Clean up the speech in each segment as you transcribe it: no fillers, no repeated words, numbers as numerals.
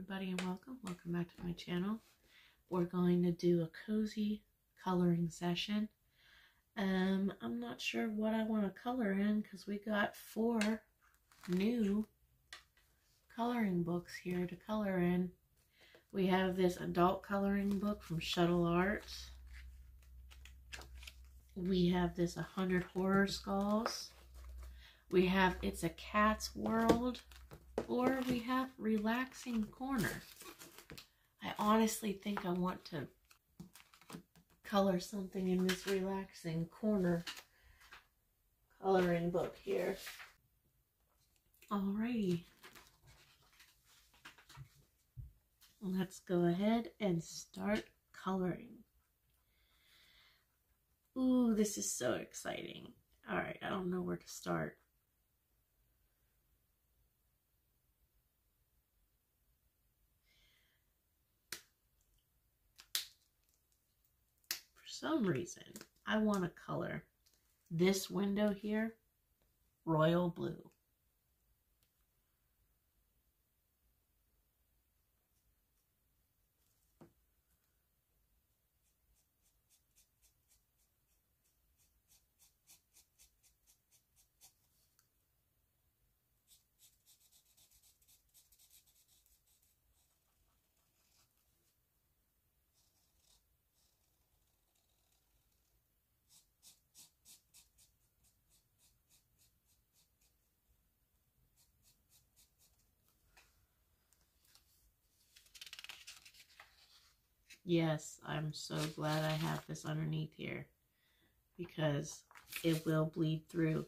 everybody, and welcome back to my channel. We're going to do a cozy coloring session. I'm not sure what I want to color in because we got 4 new coloring books here to color in. We have this adult coloring book from Shuttle Arts. We have this 100 Horror Skulls. We have It's a Cat's World. Or we have Relaxing Corner. I honestly think I want to color something in this Relaxing Corner coloring book here. Alrighty. Let's go ahead and start coloring. Ooh, this is so exciting. Alright, I don't know where to start. For some reason, I want to color this window here royal blue. Yes, I'm so glad I have this underneath here because it will bleed through.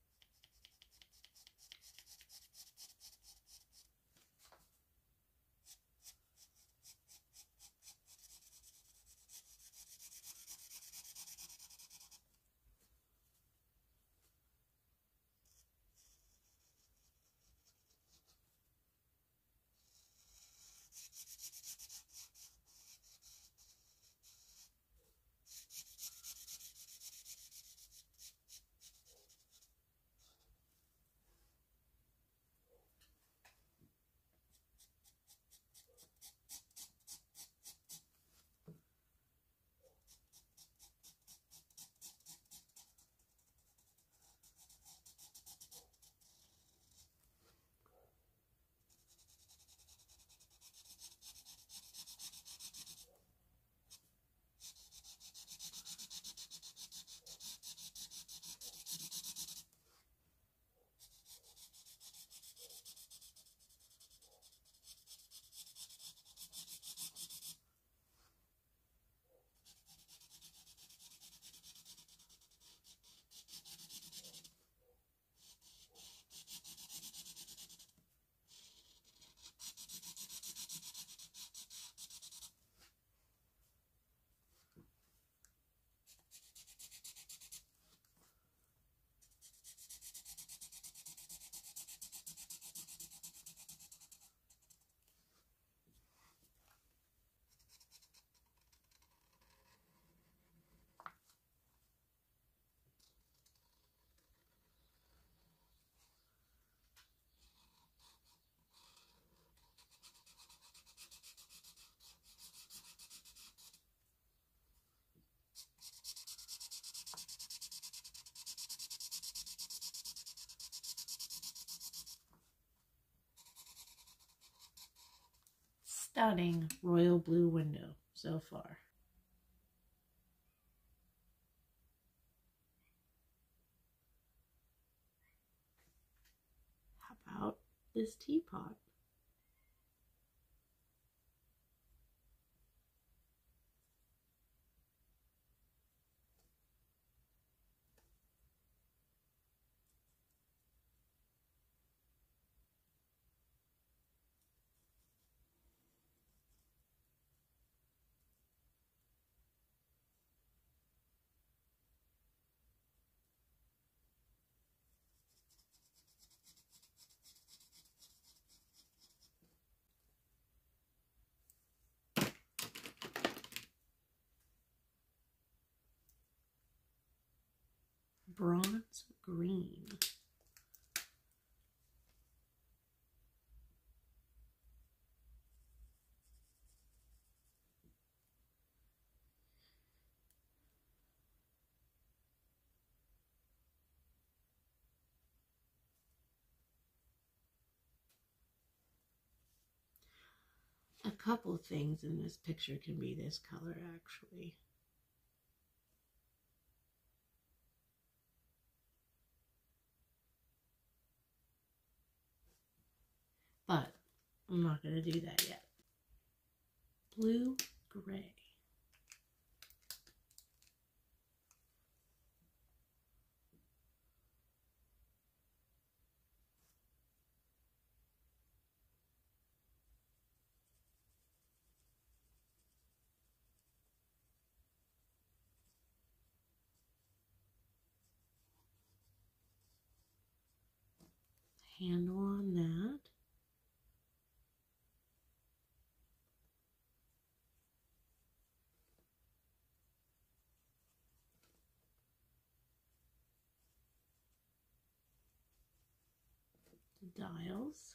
Stunning royal blue window so far. How about this teapot? Bronze green. couple things in this picture can be this color actually. But I'm not going to do that yet. Blue, gray. Handle on that. The dials.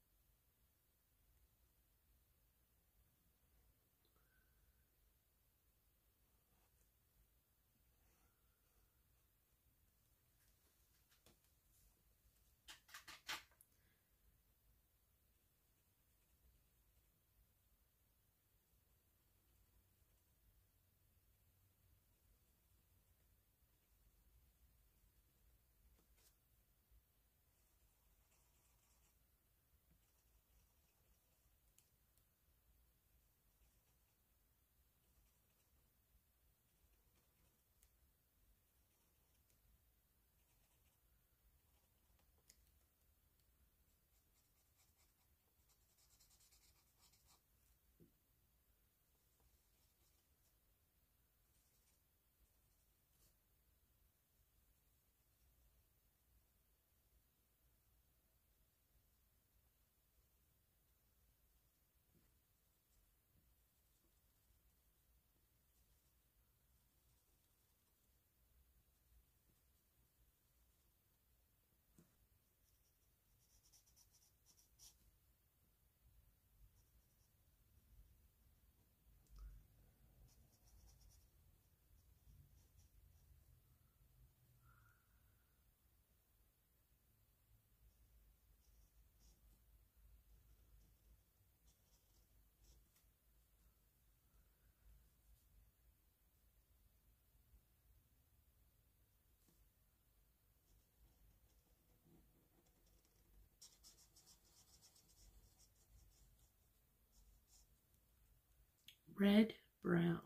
Red, brown.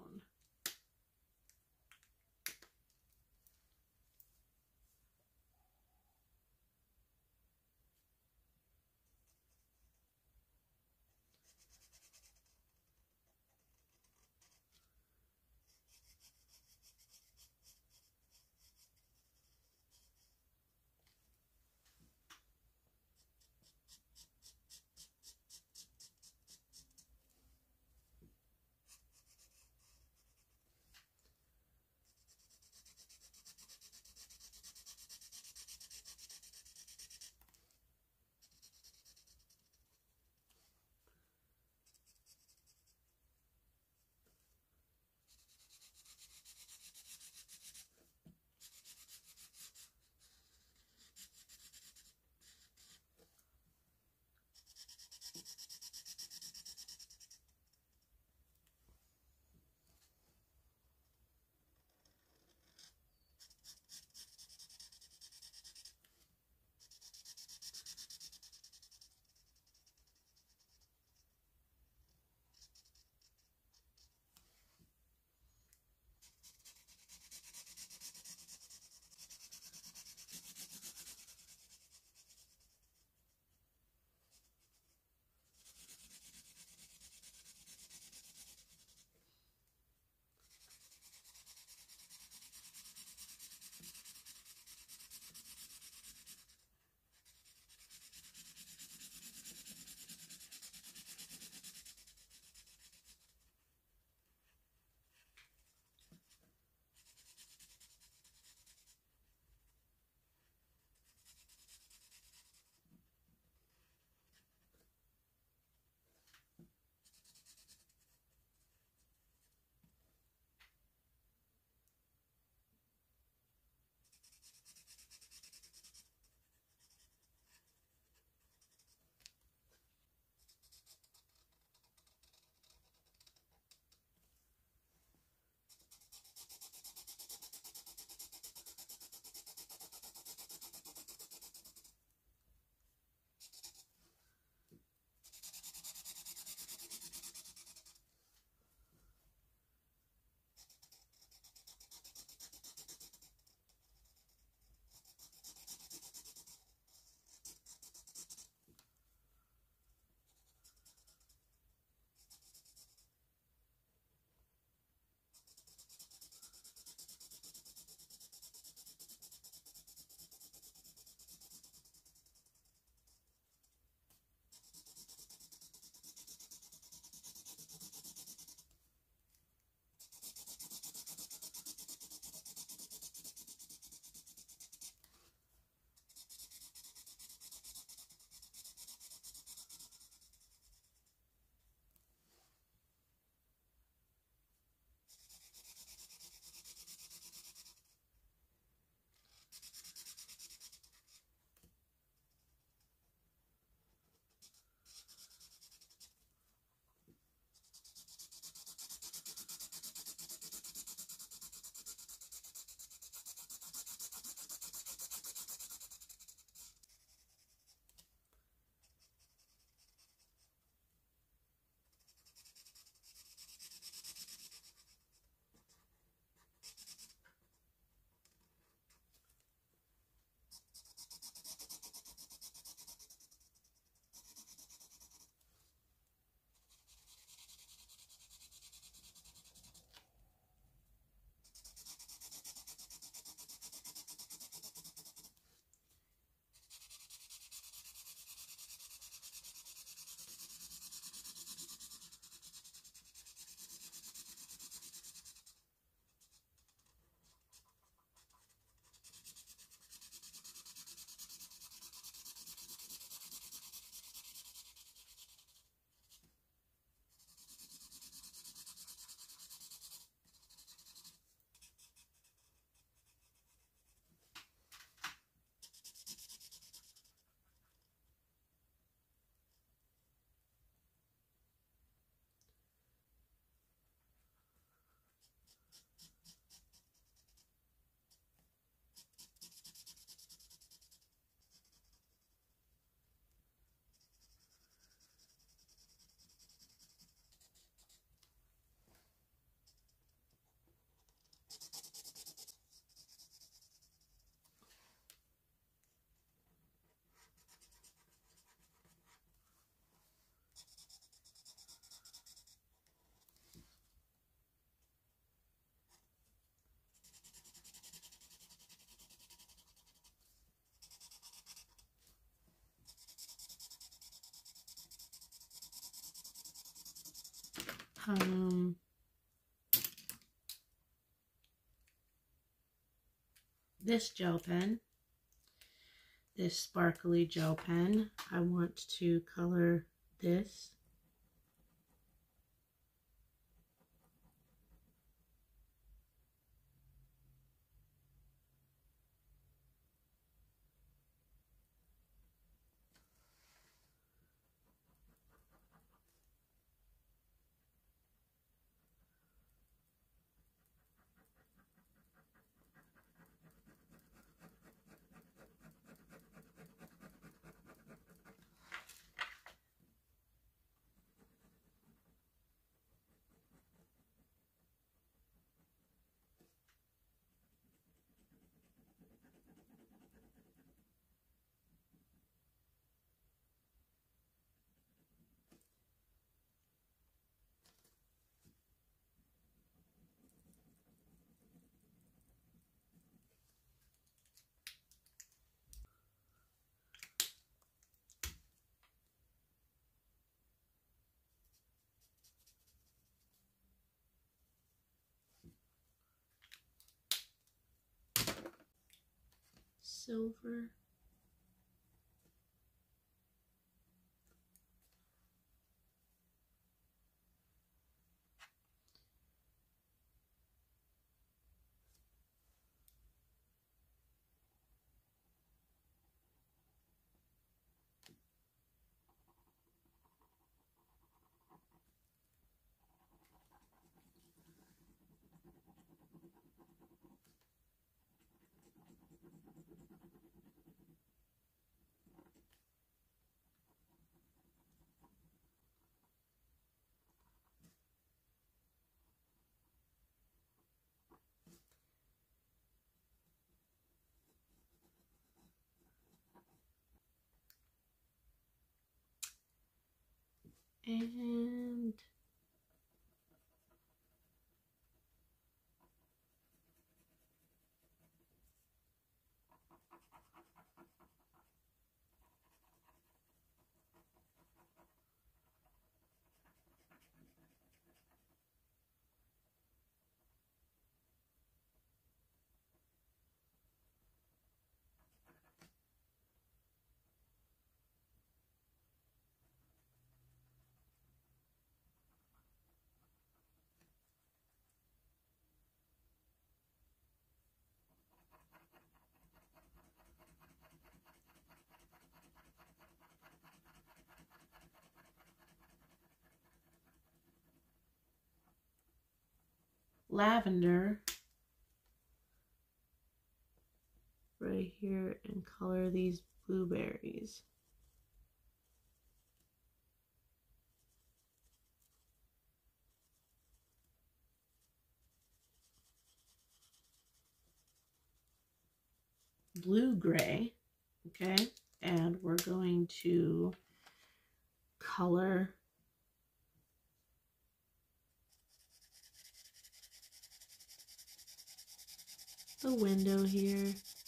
This gel pen, this sparkly gel pen, I want to color this. Silver. And lavender right here and color these blueberries. Blue gray, okay, and we're going to color the window here.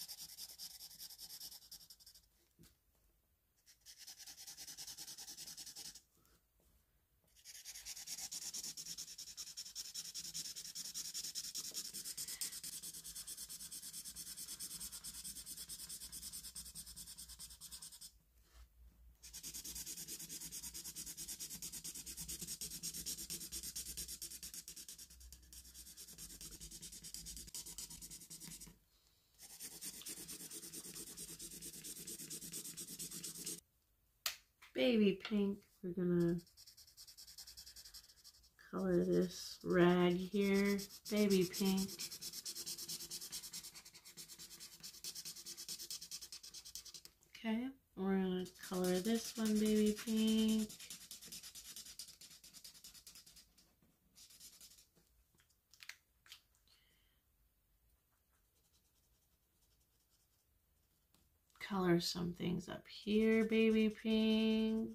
Baby pink, we're gonna color this rag here, baby pink. Okay, we're gonna color this one baby pink. color some things up here, baby pink.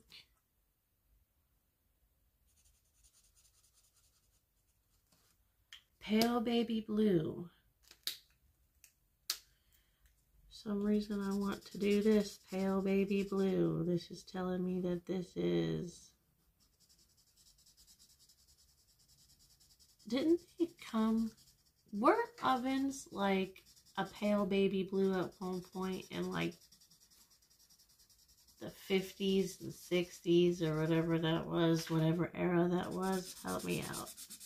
Pale baby blue. For some reason I want to do this pale baby blue. This is telling me that this is... Didn't they come... Weren't ovens like a pale baby blue at one point in like the 50s and 60s or whatever that was, whatever era that was? Help me out.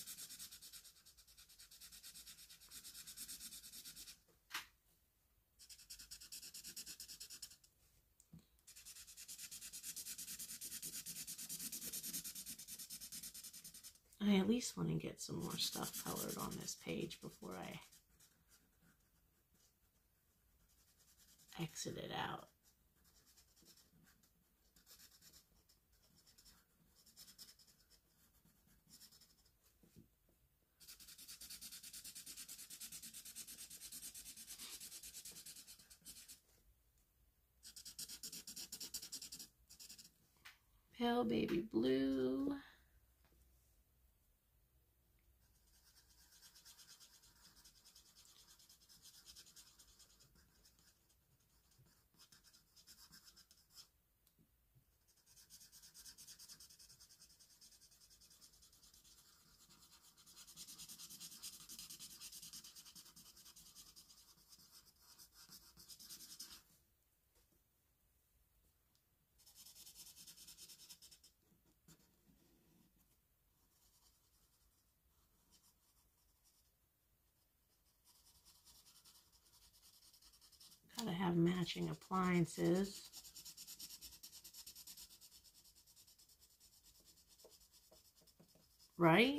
I at least want to get some more stuff colored on this page before I exit it out. Pale baby blue. Gotta have matching appliances. Right?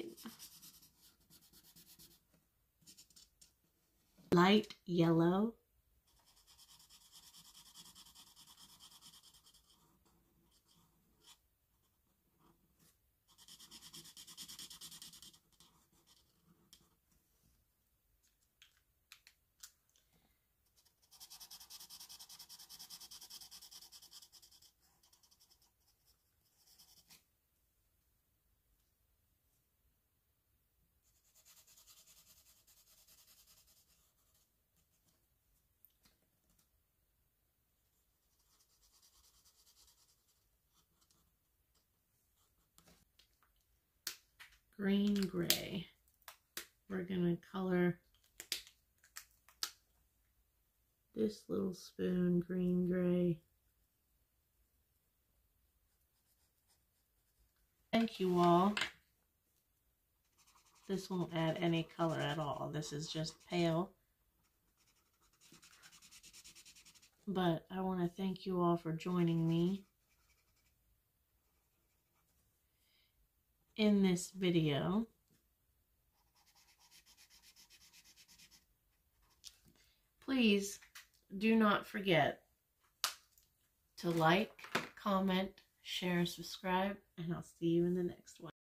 Light yellow. Green gray. We're gonna color this little spoon green gray. Thank you all. This won't add any color at all. This is just pale. But I want to thank you all for joining me in this video. Please do not forget to like, comment, share, subscribe, and I'll see you in the next one.